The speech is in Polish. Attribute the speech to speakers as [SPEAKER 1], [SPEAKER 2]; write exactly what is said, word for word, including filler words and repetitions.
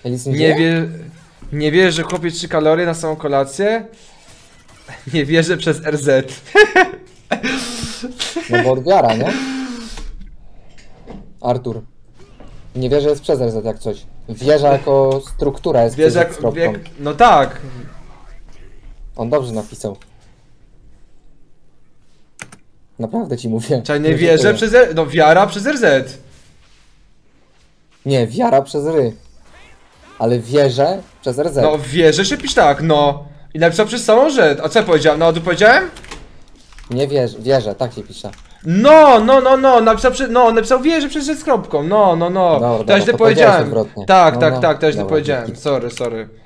[SPEAKER 1] Nic
[SPEAKER 2] Nie wie... Nie wierzę, że chłopie trzy kalorie na samą kolację? Nie wierzę przez R Z.
[SPEAKER 1] No bo od wiara, nie? Artur. Nie wierzę jest przez R Z jak coś. Wieża jako struktura jest
[SPEAKER 2] Wierzę
[SPEAKER 1] jak...
[SPEAKER 2] jak... jak... No tak.
[SPEAKER 1] On dobrze napisał. Naprawdę ci mówię.
[SPEAKER 2] Czaj, nie wierzę przez... R... No wiara przez R Z.
[SPEAKER 1] Nie, wiara przez ry. Ale wierzę przez R Z.
[SPEAKER 2] No wierzę się pisz tak, no. I napisał przez samą rzecz. A co ja powiedziałem? No, tu powiedziałem?
[SPEAKER 1] Nie wierzę, wierzę, tak się pisze.
[SPEAKER 2] No, no, no, no, napisał, przy, no, napisał wierzę przez rzecz z kropką, no, no, no.
[SPEAKER 1] Dobra,
[SPEAKER 2] To ja
[SPEAKER 1] dobra,
[SPEAKER 2] źle
[SPEAKER 1] to
[SPEAKER 2] powiedziałem.
[SPEAKER 1] powiedziałeś odwrotnie.
[SPEAKER 2] Tak,
[SPEAKER 1] No,
[SPEAKER 2] tak,
[SPEAKER 1] no,
[SPEAKER 2] tak, to ja źle
[SPEAKER 1] dobra,
[SPEAKER 2] powiedziałem.
[SPEAKER 1] dzięki.
[SPEAKER 2] Sorry, sorry.